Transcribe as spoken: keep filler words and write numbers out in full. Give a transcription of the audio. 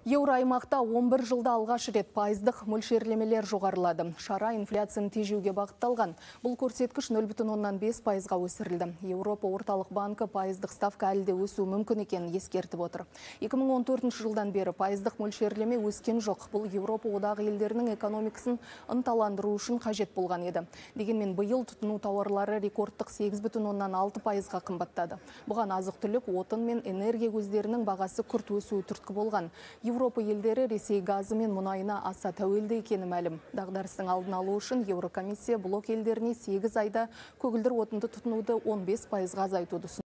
Еуроаймақта он бір жылда алғаш рет пайыздық мөлшерлемелер жоғарылады. Шара инфляцияны тежеуге бағытталған. Бұл көрсеткіш нөл бүтін оннан бес пайызға өсірілді. Еуропа орталық банкі пайыздық ставка әлі де өсуі мүмкін екенін ескертіп отыр. екі мың он төртінші жылдан бері пайыздық мөлшерлеме өскен жоқ. Бұл Еуропа одағы елдерінің экономикасын ынталандыру үшін қажет болған еді. Дегенмен биыл тұтыну тауарлары рекордтық сегіз бүтін оннан алты пайызға қымбаттады. Бұған азық-түлік, отын мен энергия көздерінің бағасы күрт өсуі түрткі болған. Еуропа елдері Ресей газы мен мұнайына аса тәуелді екені мәлім. Дағдарыстың алдын алу үшін Еурокомиссия блок елдеріне сегіз айда көгілдір отынды тұтынуды он бес пайызға азайтуды ұсынды.